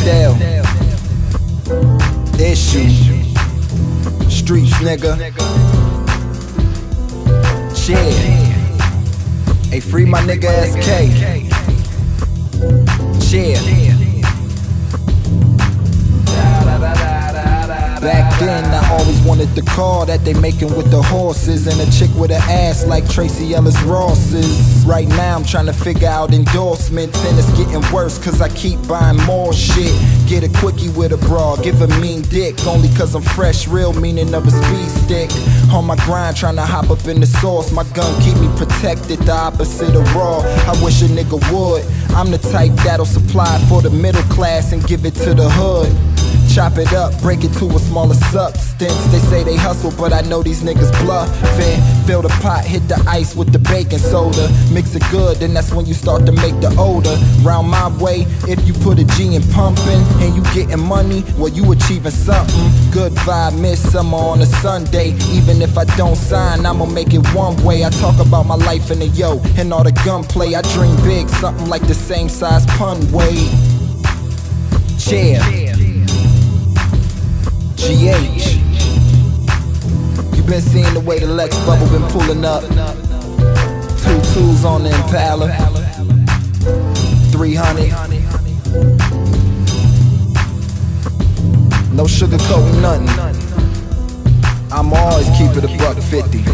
Pastel, Ishu, Streetz, nigga. Shit. Hey, free my nigga SK. Shit. Back then, I always wanted the car that they making with the horses, and a chick with an ass like Tracy Ellis Ross's. Right now, I'm trying to figure out endorsements, and it's getting worse cause I keep buying more shit. Get a quickie with a bra, give a mean dick, only cause I'm fresh, real meaning of a speed stick. On my grind, trying to hop up in the sauce. My gun keep me protected, the opposite of raw. I wish a nigga would. I'm the type that'll supply for the middle class and give it to the hood. Chop it up, break it to a smaller substance. They say they hustle, but I know these niggas bluffing. Fill the pot, hit the ice with the baking soda. Mix it good, then that's when you start to make the odor. Round my way, if you put a G in pumping and you getting money, well you achieving something. Good vibe, midsummer on a Sunday. Even if I don't sign, I'ma make it one way. I talk about my life in the yo and all the gunplay. I dream big, something like the same size pun weight. Chair. GH. You been seeing the way the Lex bubble been pulling up. 2 on the Impala. 300. No sugarcoating nothing. I'ma always keep it $150.